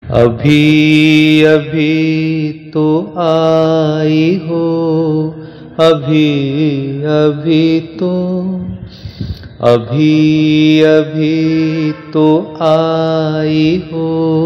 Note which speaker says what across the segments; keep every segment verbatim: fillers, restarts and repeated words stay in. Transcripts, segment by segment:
Speaker 1: अभी अभी तो आई हो, अभी अभी तो, अभी अभी तो आई हो,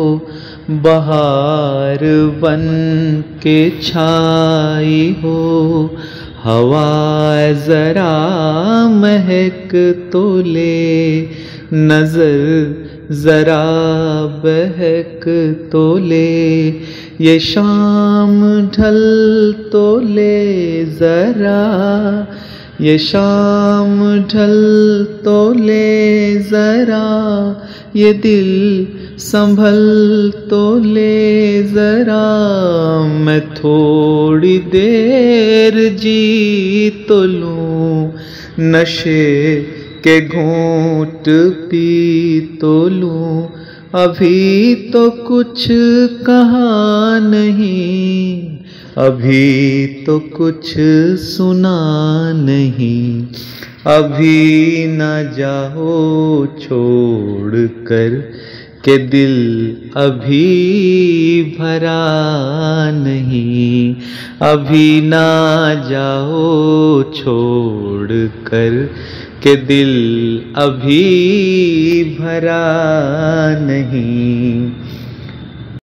Speaker 1: बहार बन के छाई हो। हवा जरा महक तो ले, नजर जरा बहक तो ले, ये शाम ढल तो ले जरा, ये शाम ढल तो ले जरा, ये दिल संभल तो ले जरा। मैं थोड़ी देर जी तो लूं, नशे के घूंट पी तो लूं, अभी तो कुछ कहा नहीं, अभी तो कुछ सुना नहीं। अभी न जाओ छोड़ कर के दिल अभी भरा नहीं, अभी ना जाओ छोड़ कर के दिल अभी भरा नहीं।